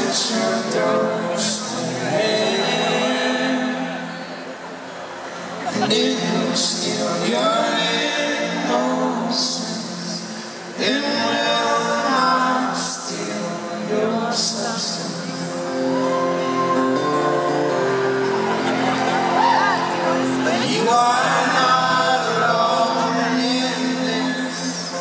And it will steal your innocence. It will not steal your substance. But you are not alone in this.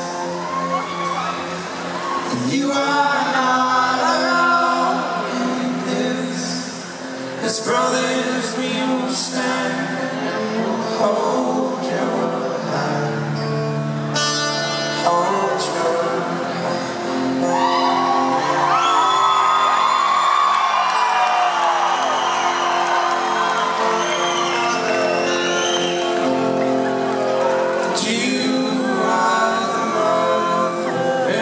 You are not alone in this. As brothers we will stand. Hold your hand, hold your hand. You are the mother,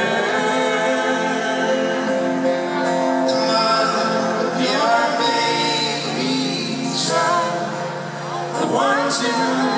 the mother of your baby child, the one to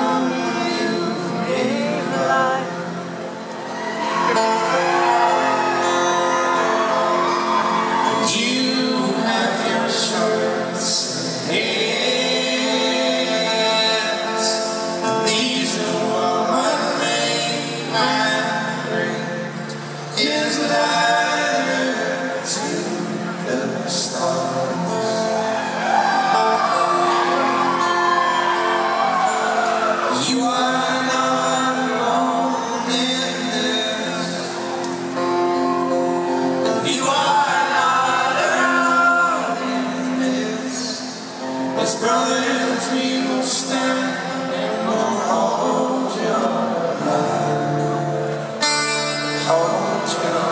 You are not alone in this. You are not alone in this. As brothers we will stand and we'll hold your hand. Hold your hand.